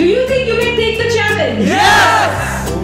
you think you can take the challenge? Yes!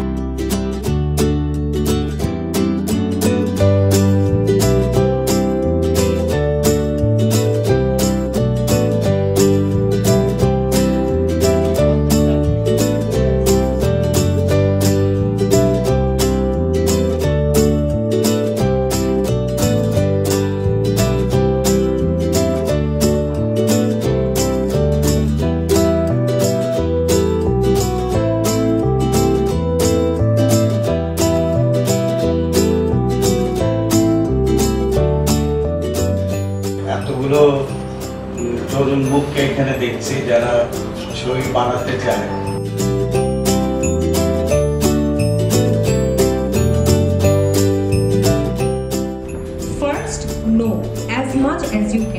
এতগুলো তরুণ মুখকে এখানে দেখছি যারা ছবি বানাতে চায়। First, know as much as you